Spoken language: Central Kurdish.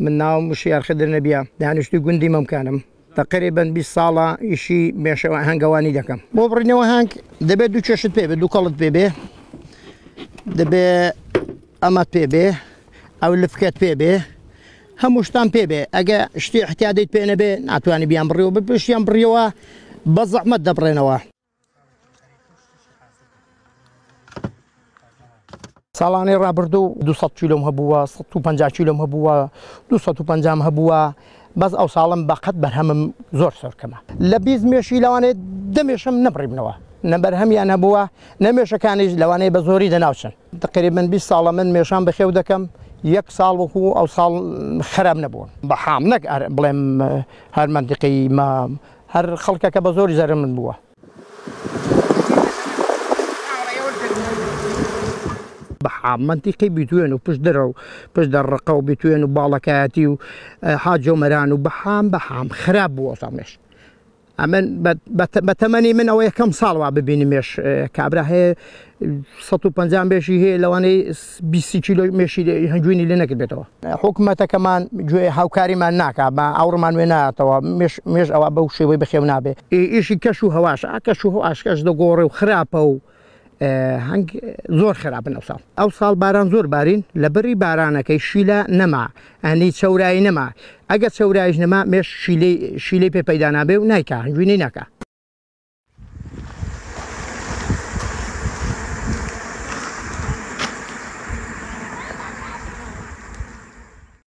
من ناو مشيار خضر نبيا دانشتو گوندی ممکانم تقریبا 20 ساڵە ئیشی مێشە هەنگەوانی دەکەم بۆ بڕینەوە هەنگ دەبێت دوو چێشت پێ بێ دوو کەڵت پێ بێ دەبێ ئەمە پێ بێ ئەو لفکەت پێ بێ هەموو شتان پێ بێ ئەگە شتی احتیادیت پێ نەبێ ناتوانانی بیان بڕیەوە بە پێشیان بڕیەوە بە زەحمەت دەبڕێنەوە. ساڵانەی ڕابردوو 200 کیلۆم هەبووە 150 کیلۆم هەبووە 250 هەبووە بەس ئەو ساڵم بەقەت بەرهەمم زۆر سەرکەمە لە 20 مێشی لەوانێت دەمێشم نەبڕیبنەوە نەبەرهەمیان هەبووە نەمێشەکانیش لەوانەیە بە زۆری دەناوچن تقریبا 20 ساڵە من مێشان بەخێو دەکەم یەک ساڵ وەکو ئەو ساڵ خراپ نەبووە بەحام نەک بڵێم هەر منتیقی ما هەر خەڵکەکە بە زۆری زەرم من بووە. بەحام منتیقی بیتوێن و پشت دەرە و پشت دەڕقە و بیتوێن و باڵەکایەتی و حاجۆمەران و بەحام خراپ بووە ساڵمێش ئەمن بە تەمەنی من ئەوە یەکەم ساڵوا ببینی مێش کابرا هەیە 150 مێشی هەیە لەوانەیە 20 کیلۆ مێشی هەنجوینی لێ نەکردێتەوە حکوومەتەکەمان گوێ هاوکاریمان ناکا بە ئەوڕمان وێ ناتەوە مێش ئەوە بەو شێوەی بەخێو نابێ ئیشی کەش و هەواش کەش و هەواشکەش دەگۆڕێ و خراپە و هەنگ زۆر خراپن ئەو ساڵ باران زۆر بارین لە بەری بارانەکەی شیلە نەما ئەنی چەورایی نەما ئەگە چەورایش نەما مێش شیلەی پێ پەیدا نابێ و نایکا هەنجوینەی ناکە.